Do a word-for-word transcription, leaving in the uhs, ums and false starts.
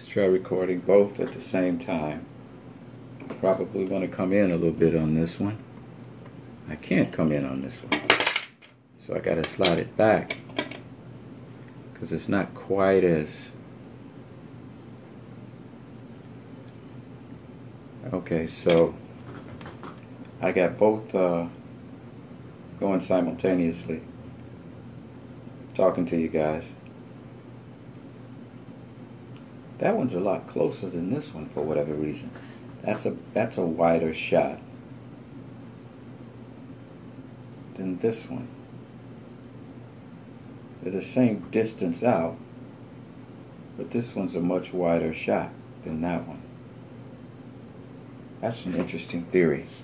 Let's try recording both at the same time. I probably want to come in a little bit on this one. I can't come in on this one, so I got to slide it back because it's not quite as okay. So I got both uh, going simultaneously, talking to you guys. That one's a lot closer than this one for whatever reason. That's a that's a wider shot than this one. They're the same distance out, but this one's a much wider shot than that one. That's an interesting theory.